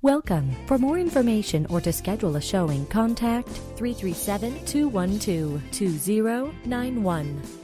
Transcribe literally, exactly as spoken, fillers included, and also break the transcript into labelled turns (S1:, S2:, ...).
S1: Welcome. For more information or to schedule a showing, contact three three seven, two one two, two zero nine one.